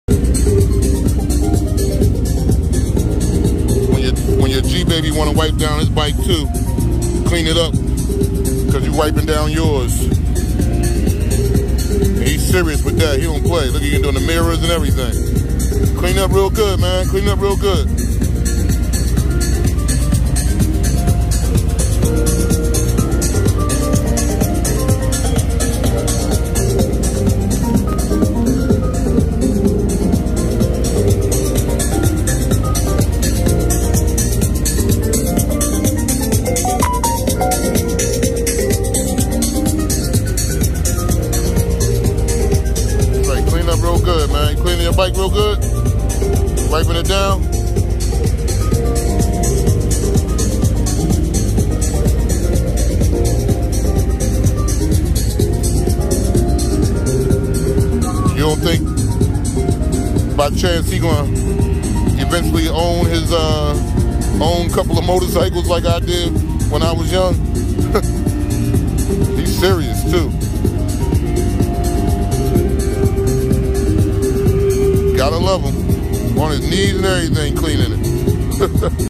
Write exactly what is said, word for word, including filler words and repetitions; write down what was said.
When your when your G-Baby want to wipe down his bike too, clean it up, because you're wiping down yours. And he's serious with that. He don't play. Look, he can do the mirrors and everything. Clean up real good, man. Clean up real good. Real good, man. You cleaning your bike real good? Wiping it down? You don't think by chance he gonna eventually own his uh, own couple of motorcycles like I did when I was young? He's serious too. Gotta love him. On his knees and everything, cleaning it.